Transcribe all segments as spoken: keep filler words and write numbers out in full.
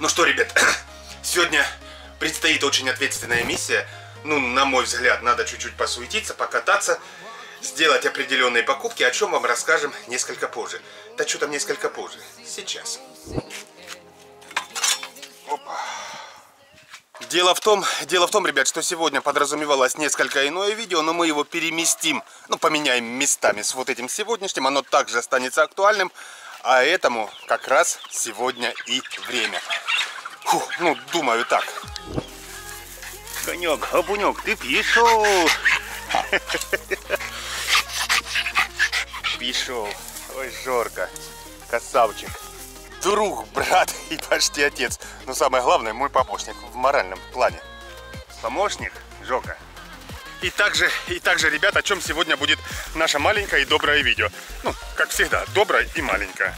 Ну что, ребят, сегодня предстоит очень ответственная миссия. Ну, на мой взгляд, надо чуть-чуть посуетиться, покататься, сделать определенные покупки, о чем вам расскажем несколько позже. Да что там несколько позже? Сейчас. Опа. Дело в том, дело в том, ребят, что сегодня подразумевалось несколько иное видео, но мы его переместим, ну, поменяем местами с вот этим сегодняшним, оно также останется актуальным, а этому как раз сегодня и время. Фу, ну, думаю так. Конек, Габунек, ты пішов. Пішов. Ой, Жорка, красавчик. Друг, брат и почти отец. Но самое главное, мой помощник в моральном плане. Помощник, Жока. И также, и также, ребят, о чем сегодня будет наше маленькое и доброе видео. Ну, как всегда, доброе и маленькое.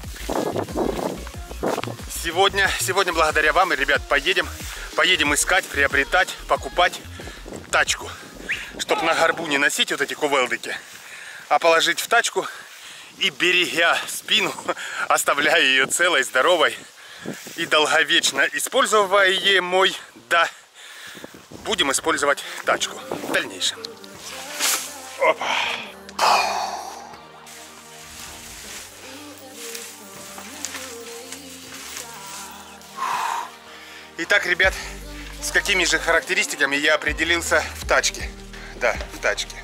Сегодня, сегодня благодаря вам, ребят, поедем, поедем искать, приобретать, покупать тачку. Чтоб на горбу не носить вот эти кувелдыки, а положить в тачку и, берегя спину, оставляя ее целой, здоровой и долговечно используемой, да, будем использовать тачку в дальнейшем. Опа. Итак, ребят, с какими же характеристиками я определился в тачке? Да, в тачке.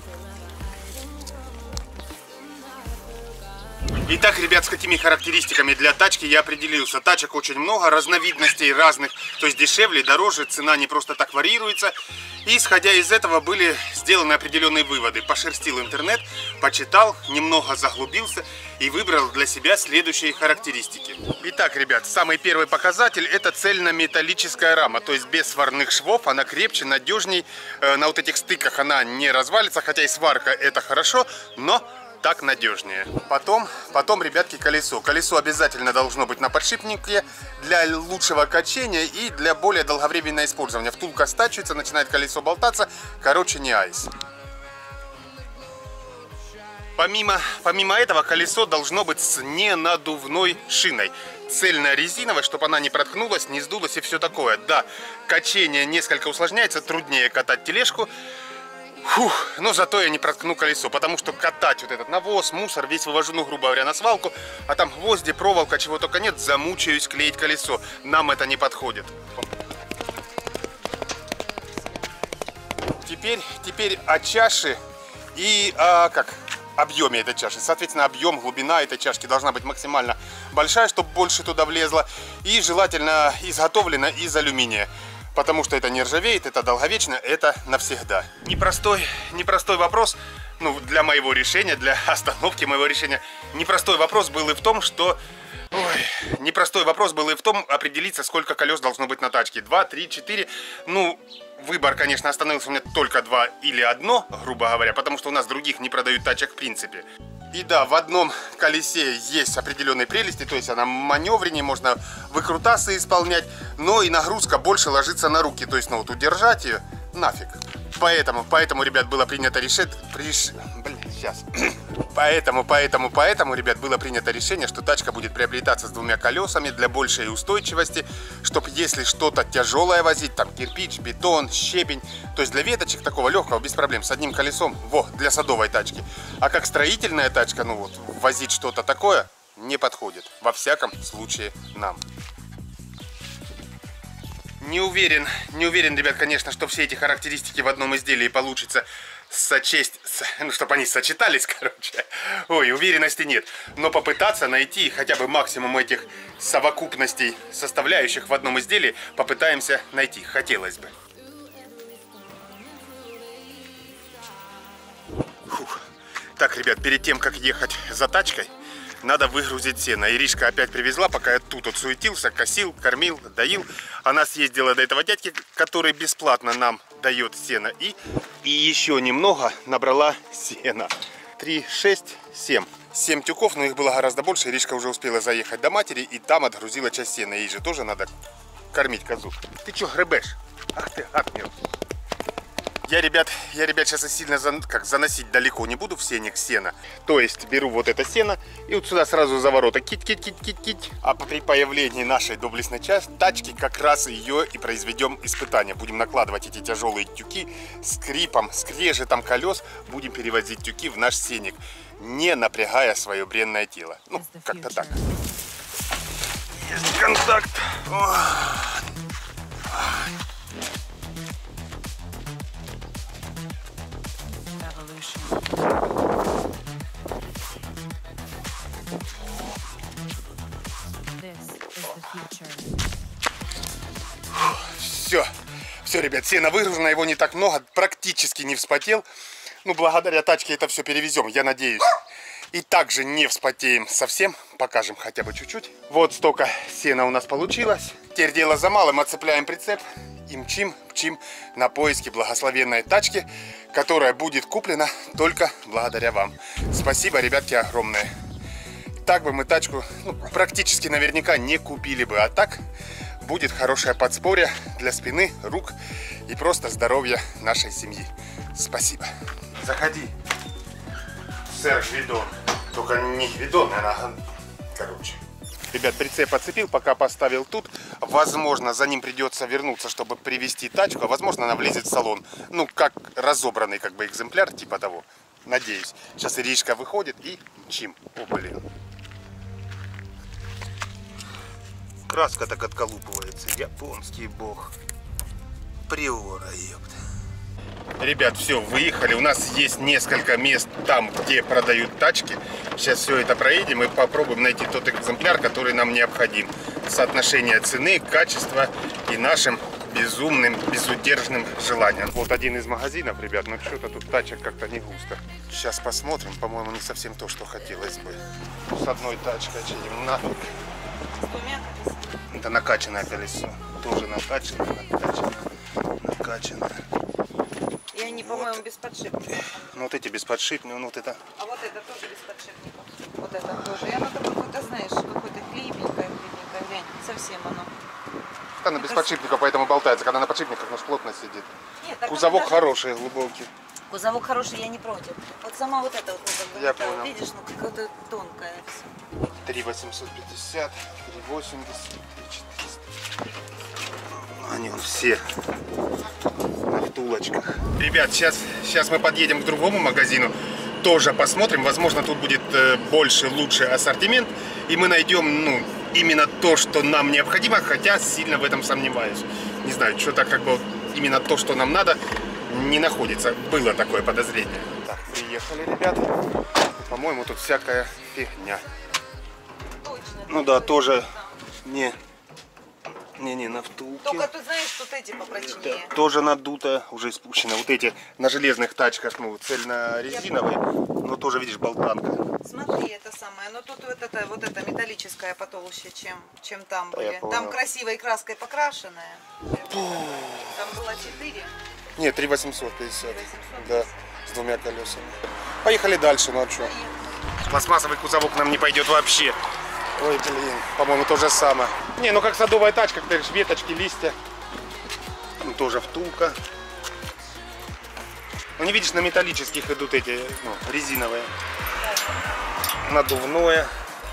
Итак, ребят, с какими характеристиками для тачки я определился. Тачек очень много, разновидностей разных, то есть дешевле, дороже, цена не просто так варьируется. И исходя из этого были сделаны определенные выводы. Пошерстил интернет, почитал, немного заглубился и выбрал для себя следующие характеристики. Итак, ребят, самый первый показатель — это цельнометаллическая рама, то есть без сварных швов, она крепче, надежней, на вот этих стыках она не развалится, хотя и сварка — это хорошо, но так надежнее. Потом, потом, ребятки, колесо. Колесо обязательно должно быть на подшипнике для лучшего качения и для более долговременного использования. Втулка стачивается, начинает колесо болтаться. Короче, не айс. Помимо, помимо этого, колесо должно быть с ненадувной шиной. Цельно-резиновой, чтобы она не проткнулась, не сдулась и все такое. Да, качение несколько усложняется, труднее катать тележку. Фух, но зато я не проткну колесо, потому что катать вот этот навоз, мусор, весь вывожу, ну, грубо говоря, на свалку, а там гвозди, проволока, чего только нет, замучаюсь клеить колесо. Нам это не подходит. Теперь, теперь о чаше и о, как, объеме этой чаши. Соответственно, объем, глубина этой чашки должна быть максимально большая, чтобы больше туда влезло, и желательно изготовлена из алюминия. Потому что это не ржавеет, это долговечно, это навсегда. Непростой, непростой вопрос, ну, для моего решения, для остановки моего решения. Непростой вопрос был и в том, что... Ой, непростой вопрос был и в том, определиться, сколько колес должно быть на тачке. Два, три, четыре. Ну, выбор, конечно, остановился у меня только два или одно, грубо говоря, потому что у нас других не продают тачек в принципе. И да, в одном колесе есть определенные прелести, то есть она маневреннее, можно выкрутасы исполнять, но и нагрузка больше ложится на руки, то есть, ну, вот удержать ее нафиг. Поэтому, поэтому, ребят, было принято решение, приш... Блин, сейчас. Поэтому, поэтому, поэтому, ребят, было принято решение, что тачка будет приобретаться с двумя колесами для большей устойчивости, чтобы если что-то тяжелое возить, там кирпич, бетон, щебень, то есть для веточек такого легкого, без проблем, с одним колесом, во, для садовой тачки. А как строительная тачка, ну вот, возить что-то такое не подходит, во всяком случае нам. Не уверен, не уверен, ребят, конечно, что все эти характеристики в одном изделии получится сочесть, ну, чтобы они сочетались, короче. Ой, уверенности нет. Но попытаться найти хотя бы максимум этих совокупностей, составляющих в одном изделии, попытаемся найти. Хотелось бы. Фух. Так, ребят, перед тем, как ехать за тачкой, надо выгрузить сено. Иришка опять привезла, пока я тут вот суетился, косил, кормил, доил. Она съездила до этого дядьки, который бесплатно нам дает сено. И, и еще немного набрала сена. Три, шесть, семь. Семь тюков, но их было гораздо больше. Иришка уже успела заехать до матери и там отгрузила часть сена. Ей же тоже надо кормить козу. Ты что гребешь? Ах ты, гад мелкий. Я, ребят, я, ребят, сейчас и сильно за, как, заносить далеко не буду в сеник сена. То есть беру вот это сено и вот сюда сразу за ворота. Кить-кить-кить-кить-кить. А при появлении нашей доблестной тачки как раз ее и произведем испытание. Будем накладывать эти тяжелые тюки скрипом, скрежетом колес. Будем перевозить тюки в наш сеник, не напрягая свое бренное тело. Ну, как-то так. Есть контакт. Все, все, ребят, сено выгружено, его не так много, практически не вспотел. Ну, благодаря тачке это все перевезем, я надеюсь. И также не вспотеем совсем, покажем хотя бы чуть-чуть. Вот столько сена у нас получилось. Теперь дело за малым, отцепляем прицеп и мчим, мчим на поиски благословенной тачки, которая будет куплена только благодаря вам. Спасибо, ребятки, огромное. Так бы мы тачку, ну, практически наверняка не купили бы, а так будет хорошее подспорье для спины, рук и просто здоровья нашей семьи. Спасибо. Заходи, сэр Гвидон. Только не Гвидон, а короче. Ребят, прицеп отцепил, пока поставил тут. Возможно, за ним придется вернуться, чтобы привезти тачку. А возможно, она влезет в салон. Ну, как разобранный как бы экземпляр, типа того. Надеюсь. Сейчас Иришка выходит и мчим. О, блин. Краска так отколупывается. Японский бог. Приора, ёпта. Ребят, все, выехали. У нас есть несколько мест там, где продают тачки. Сейчас все это проедем и попробуем найти тот экземпляр, который нам необходим. Соотношение цены, качества и нашим безумным, безудержным желанием. Вот один из магазинов, ребят, но что-то тут тачек как-то не густо. Сейчас посмотрим. По-моему, не совсем то, что хотелось бы. С одной тачкой чем нафиг. Это накачанное колесо. Тоже накачанное, накачанное, накачанное. И они, по-моему, вот без подшипников. Ну вот эти без подшипников, ну вот это. А вот это тоже без подшипников. Вот это тоже. И оно какое-то, знаешь, какое-то хлипенькое, хлипенькое. Глянь, совсем оно. Она без подшипников, поэтому болтается. Когда на подшипниках, ну, плотно сидит. Нет, кузовок даже... хороший, глубокий. Кузовок хороший, я не против. Вот сама вот эта вот, вот, я вот понял. Видишь, ну какая-то тонкая. три восемьсот пятьдесят, три восемьдесят, три четыреста. Они вон все на втулочках. Ребят, сейчас, сейчас мы подъедем к другому магазину. Тоже посмотрим. Возможно, тут будет больше, лучше ассортимент. И мы найдем, ну, именно то, что нам необходимо. Хотя сильно в этом сомневаюсь. Не знаю, что-то как бы именно то, что нам надо, не находится. Было такое подозрение. Так, приехали, ребят. По-моему, тут всякая фигня. Точно. Ну да, тоже не... Не-не, на втулке. Только тут, знаешь, тут эти попрочнее. Это тоже надуто, уже испущено. Вот эти на железных тачках, ну, цельно-резиновые, но тоже, видишь, болтанка. Смотри, это самое. Но тут вот это, вот это металлическое потолще, чем, чем там были. Да, там красивой краской покрашенная. Там было четыре. Нет, три восемьсот пятьдесят. Да, с двумя колесами. Поехали дальше, ну а что? Пластмассовый кузовок нам не пойдет вообще. Ой, блин, по-моему, то же самое. Не, ну как садовая тачка, как веточки, листья. Ну, тоже втулка. Ну, не видишь, на металлических идут эти, ну, резиновые. Надувное.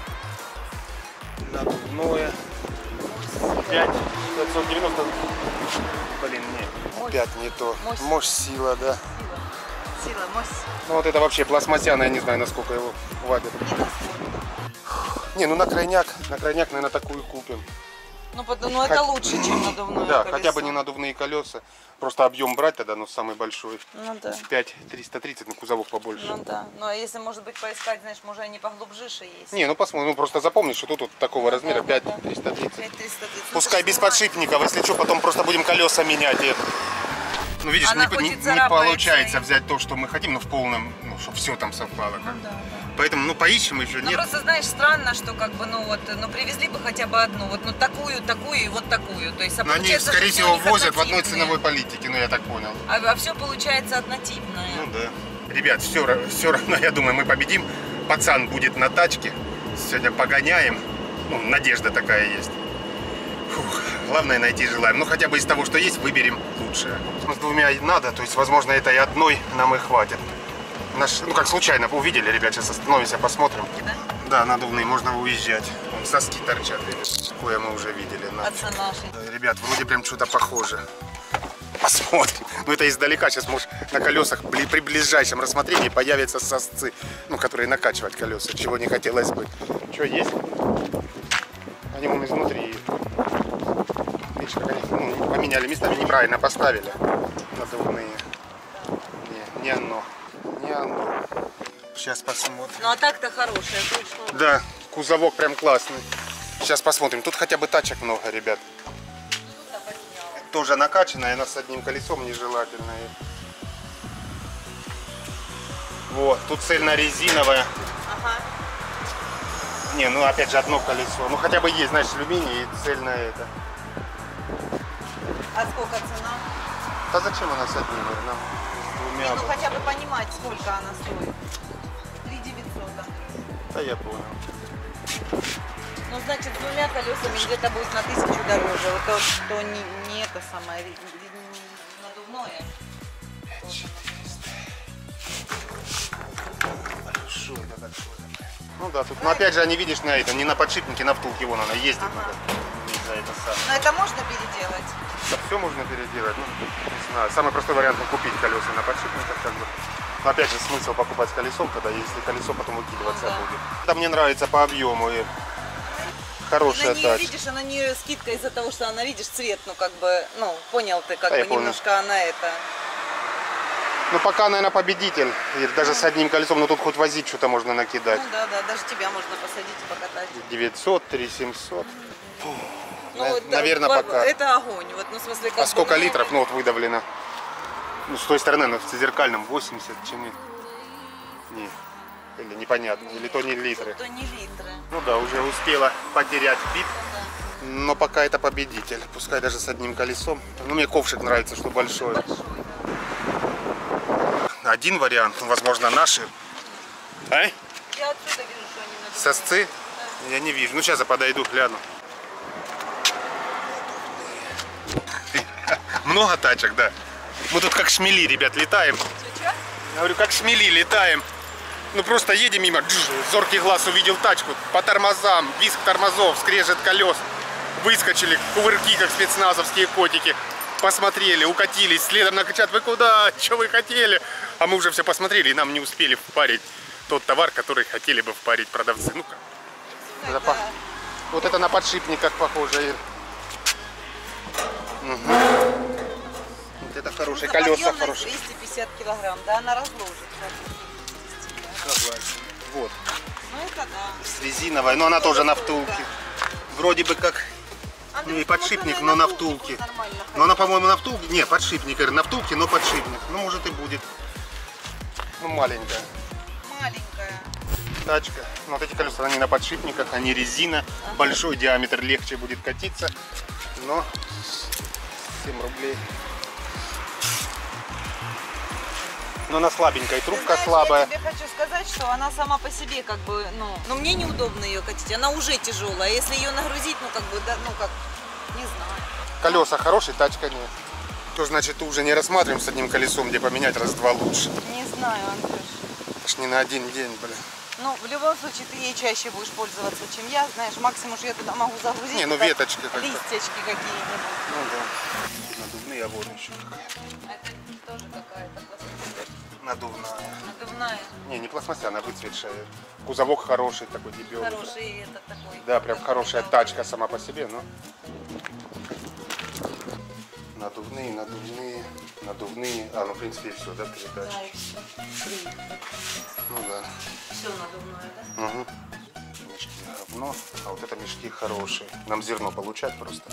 Надувное. пять пятьсот девяносто. Блин, нет. пять не то. Мощь. Мощь, сила, да. Сила, сила, мощь. Ну, вот это вообще пластмассяное, я не знаю, насколько его хватит. Не, ну на крайняк, на крайняк, наверное, такую купим. Ну, ну это лучше, чем надувное Да, колесо. хотя бы не надувные колеса. Просто объем брать тогда, ну, самый большой. Ну да. пять триста тридцать, на кузовок побольше. Ну да. Ну а если, может быть, поискать, знаешь, может, они поглубже есть. Не, ну посмотрим, ну просто запомни, что тут вот такого размера пять триста тридцать. пять триста тридцать. Пускай без подшипников, если что, потом просто будем колеса менять. И... Ну видишь, Она не, хоть и не, не царапается получается и- взять то, что мы хотим, но в полном, ну, чтобы все там совпало. Как. Ну да, да. Поэтому, ну, поищем еще, Ну нет. просто, знаешь, странно, что как бы, ну вот, ну привезли бы хотя бы одну, вот, ну такую, такую и вот такую. То есть, а Но они, получается, скорее что всё всего, у них возят в одной однотипные. ценовой политике, ну, я так понял. А, а все получается однотипное. Ну да. Ребят, все, все равно, я думаю, мы победим. Пацан будет на тачке. Сегодня погоняем. Ну, надежда такая есть. Фух, главное найти желаем. Ну хотя бы из того, что есть, выберем лучшее. С двумя надо, то есть возможно этой одной нам и хватит. Наш, ну как случайно увидели, ребят, сейчас остановимся, посмотрим. Да? Да, надувные, можно уезжать. Вон, соски торчат, ребят. Кое мы уже видели. На. Отца нашей. Да, ребят, вроде прям что-то похоже. Посмотрим. Ну это издалека, сейчас может на колесах при ближайшем рассмотрении появятся сосцы, ну которые накачивать колеса, чего не хотелось бы. Что есть? Они вон изнутри. Видишь, как они ну, поменяли местами, неправильно поставили. Надувные. Не, не оно. Не оно. Сейчас посмотрим. Ну а так-то хорошая, точно. Да, кузовок прям классный. Сейчас посмотрим. Тут хотя бы тачек много, ребят. Тоже накачанная, но с одним колесом нежелательная. Вот, тут цельно-резиновая. Ага. Не, ну опять же одно колесо. Ну хотя бы есть, знаешь, алюминий и цельно это. А сколько цена? Да зачем она с одним? Нам с двумя. Не, ну хотя бы понимать, сколько она стоит. три девятьсот. Да я понял. Ну, значит, с двумя колесами где-то будет на тысячу дороже. Вот то, что не, не это самое, не надувное. Хорошо, это большое. Ну да, тут, но опять же, они, видишь, на этом, не на подшипнике, на втулке, вон она ездит. Ага. За это самое. Но это можно переделать? Да все можно переделать, ну, не знаю. Самый простой вариант, ну, купить колеса на подшипниках, как бы. Но опять же, смысл покупать с колесом, тогда если колесо потом выкидываться Ну, да. будет. Это мне нравится по объему. И хорошая На нее, тачка. видишь, на нее скидка из-за того, что она, видишь, цвет, ну, как бы, ну, понял ты, как Да, я бы понял. немножко она это... Ну пока, наверное, победитель. И даже с одним колесом, ну тут хоть возить что-то можно накидать. Ну, да, да, даже тебя можно посадить и покатать. девятьсот, три семьсот. Фу. Ну, На- вот, наверное, да, пока. Это огонь, вот, ну, в смысле, как А сколько бы, ну, литров? Ну вот выдавлено. Ну с той стороны, ну в зеркальном восемьдесят, чем и... Не. Или непонятно. Или то не литры. То не литры. Ну да, уже успела потерять бит. Ну, Но пока это победитель. Пускай даже с одним колесом. Ну мне ковшик нравится, что большой. да. Большой, да. Один вариант, ну, возможно, наши. А? Я отсюда вижу, что они надувные. Сосцы? Да. Я не вижу. Ну сейчас я подойду, гляну. Много тачек, да. Мы тут как шмели, ребят, летаем. Чё-чё? Я говорю, как шмели летаем. Ну просто едем мимо, джж, зоркий глаз увидел тачку, по тормозам, визг тормозов, скрежет колес. Выскочили, кувырки, как спецназовские котики. Посмотрели, укатились, следом накричат: вы куда, что вы хотели? А мы уже все посмотрели и нам не успели впарить тот товар, который хотели бы впарить продавцы. Ну-ка. Это Это... по- Вот это на подшипниках похоже. Ир. Угу. Вот это хорошие, Ну, колеса объемность хорошие. двести пятьдесят килограмм, да, она разложится. Согласен. Вот. Ну это да. С резиновой, но она тоже на втулке. Вроде бы как, ну и подшипник, но на втулке. Но она, по-моему, на втулке. Не, подшипник, Ир, на втулке, но подшипник. Ну, может и будет. Ну, маленькая Маленькая. тачка. Но вот эти колеса, они на подшипниках, они резина. Ага. Большой диаметр, легче будет катиться. Но семь рублей. Но она слабенькая, трубка Ты знаешь, слабая. я тебе хочу сказать, что она сама по себе как бы, ну, ну мне неудобно ее катить, она уже тяжелая. Если ее нагрузить, ну как бы, да, ну как, не знаю. Колеса хорошие, тачка нет. То значит, уже не рассматриваем с одним колесом, где поменять раз-два лучше. Не знаю, Андрюш. Аж не на один день, блин. Ну, в любом случае, ты ей чаще будешь пользоваться, чем я. Знаешь, максимум, что я туда могу загрузить. Не, ну это веточки как-то. листочки какие-нибудь. Ну да. Надувные, а вон еще какая-то. А это тоже какая-то пластмасса. Надувная. Надувная. Не, не пластмасса, она выцветшая. Кузовок хороший, такой дебелый. Хороший этот такой. Да, прям хорошая тачка сама по себе, но... Надувные, надувные, надувные. А, ну в принципе и все, да, передачи? Да, и все. Три. Ну да. Все надувное, да? Угу. Мешки говно, а вот это мешки хорошие. Нам зерно получать просто.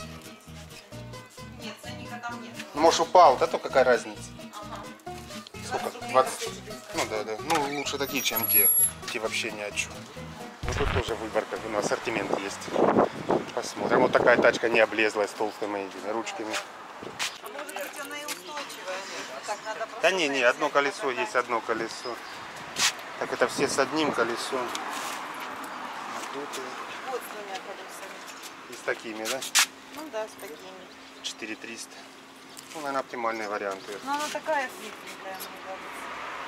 Нет, ценника там нет. Ну, может упал, да, то какая разница? Ага. Сколько? двадцать? Ну да, да. Ну лучше такие, чем те. Те вообще ни о чем. Ну тут тоже выбор, как бы, ну, ассортимент есть. Посмотрим. Вот такая тачка не облезлая с толстыми этими ручками. А может быть она и устойчивая? А так надо просто... Да не, не, одно колесо есть, одно колесо. Так это все с одним колесом. Надутые. Вот с двумя колесами. И с такими, да? Ну да, с такими. четыре триста. Ну, наверное, оптимальный вариант. Но она такая слитненькая, мне кажется.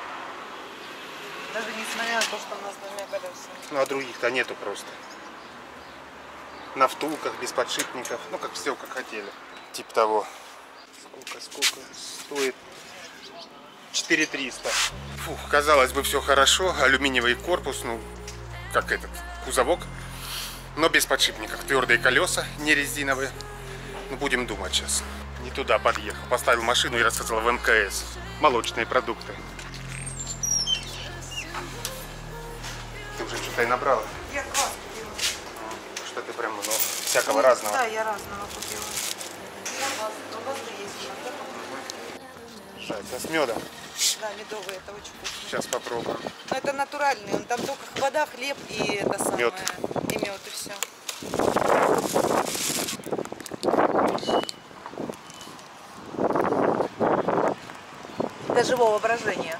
Даже несмотря на то, что у нас двумя колесами. Ну, а других-то нету просто. На втулках, без подшипников. Ну, как все, как хотели. Типа того. Сколько, сколько стоит? четыре триста. Фух, казалось бы, все хорошо. Алюминиевый корпус, ну, как этот, кузовок. Но без подшипников. Твердые колеса, не резиновые. Ну, будем думать сейчас. Не туда подъехал. Поставил машину и рассказал в эм ка эс. Молочные продукты. Ты уже что-то и набрала? Я квас купила. Что ты прям много всякого ну, разного. Да, я разного купила. Это с медом. Да, медовый, это очень вкусно. Сейчас попробуем. Но это натуральный, он там только вода, хлеб и это самое. Мед. И мед, и все. До живого воображения.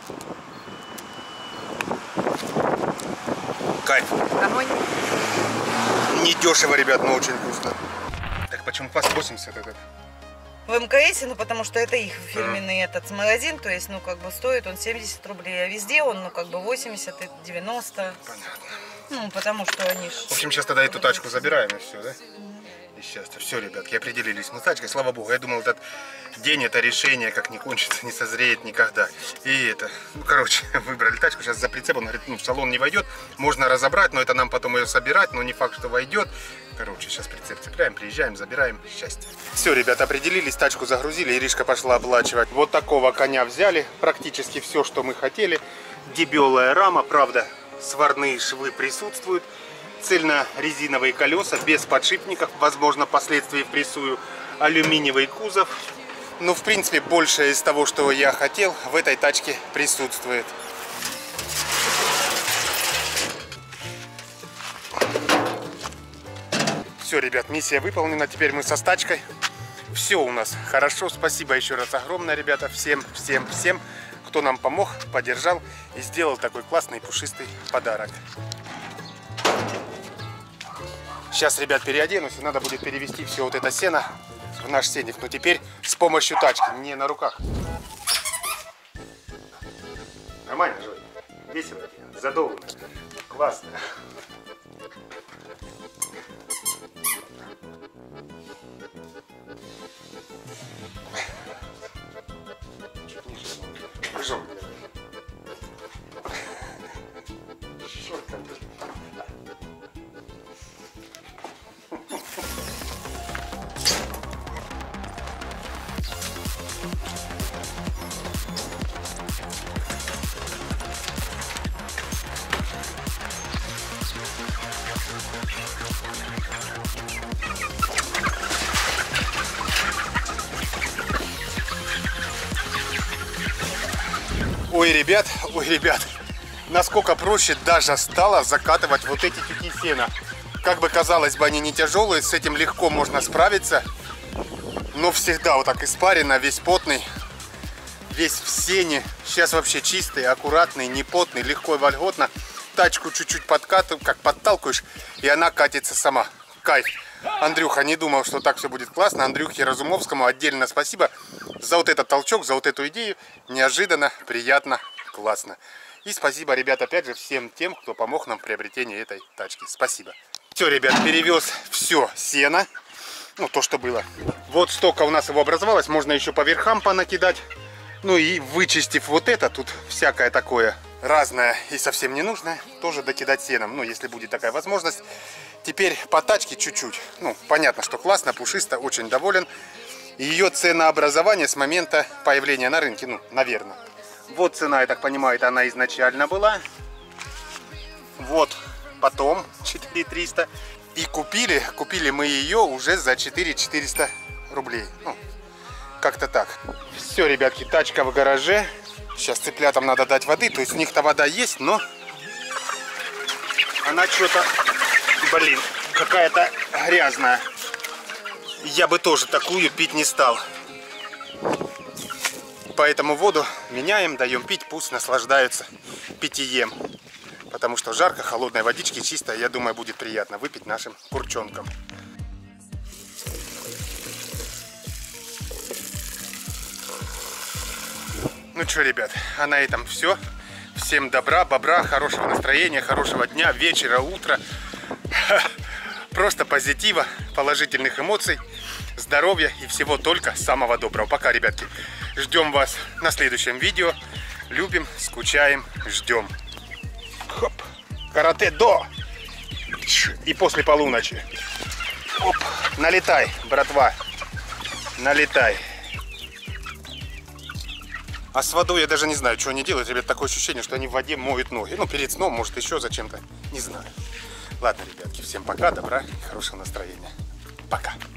Кайф. Огонь. Не дешево, ребят, но очень вкусно. Так, почему квас восемьдесят этот? В эм ка эсе, ну потому что это их фирменный mm. этот магазин, то есть, ну как бы стоит он семьдесят рублей, а везде он, ну как бы восемьдесят и девяносто. Понятно. Ну, потому что они ж... В общем, сейчас тогда эту тачку забираем и все, да? И сейчас все, ребятки, определились мы с тачкой, слава богу. Я думал, этот день, это решение как не кончится, не созреет никогда. И это, ну короче, выбрали тачку, сейчас за прицепом, говорит, ну в салон не войдет, можно разобрать, но это нам потом ее собирать, но не факт, что войдет. Короче, сейчас прицеп цепляем, приезжаем, забираем, счастье. Все, ребята, определились, тачку загрузили, Иришка пошла оплачивать. Вот такого коня взяли, практически все, что мы хотели. Дебелая рама, правда, сварные швы присутствуют. Цельно-резиновые колеса, без подшипников, возможно, впоследствии впрессую. Алюминиевый кузов. Ну, в принципе, большее из того, что я хотел, в этой тачке присутствует. Все, ребят, миссия выполнена. Теперь мы со тачкой. Все у нас хорошо. Спасибо еще раз огромное, ребята. Всем, всем, всем, кто нам помог, поддержал и сделал такой классный пушистый подарок. Сейчас, ребят, переоденусь, и надо будет перевести все вот это сено в наш сенник. Но теперь с помощью тачки, не на руках. Нормально же? Весело? Задолго? Классно. Прыжок. Ой, ребят, ой, ребят, насколько проще даже стало закатывать вот эти тюки сена. Как бы казалось бы, они не тяжелые, с этим легко можно справиться. Но всегда вот так испарено, весь потный, весь в сене. Сейчас вообще чистый, аккуратный, не потный, легко и вольготно. Тачку чуть-чуть подкатываешь, как подталкиваешь, и она катится сама. Кайф. Андрюха не думал, что так все будет классно. Андрюхе Разумовскому отдельно спасибо за вот этот толчок, за вот эту идею. Неожиданно, приятно, классно. И спасибо, ребят, опять же, всем тем, кто помог нам в приобретении этой тачки. Спасибо. Все, ребят, перевез все сено. Ну, то, что было. Вот столько у нас его образовалось. Можно еще по верхам понакидать. Ну и вычистив вот это, тут всякое такое разное и совсем ненужное, тоже докидать сеном. Ну, если будет такая возможность. Теперь по тачке чуть-чуть. Ну, понятно, что классно, пушисто, очень доволен. Ее ценообразование с момента появления на рынке, ну, наверное. Вот цена, я так понимаю, это она изначально была. Вот потом четыре триста. И купили, купили мы ее уже за четыре четыреста рублей. Ну, как-то так. Все, ребятки, тачка в гараже. Сейчас цыплятам надо дать воды. То есть у них-то вода есть, но она что-то, блин, какая-то грязная. Я бы тоже такую пить не стал. Поэтому воду меняем, даем пить, пусть наслаждаются питьем. Потому что жарко, холодной водички чисто, я думаю, будет приятно выпить нашим курчонкам. Ну что, ребят, а на этом все. Всем добра, бобра, хорошего настроения, хорошего дня, вечера, утра. Просто позитива, положительных эмоций, здоровья и всего только самого доброго. Пока, ребятки. Ждем вас на следующем видео. Любим, скучаем, ждем. Хоп. Каратэ-до. И после полуночи. Оп. Налетай, братва. Налетай. А с водой я даже не знаю, что они делают. Ребят, такое ощущение, что они в воде моют ноги. Ну, перед сном, может, еще зачем-то. Не знаю. Ладно, ребятки, всем пока, добра и хорошего настроения. Пока.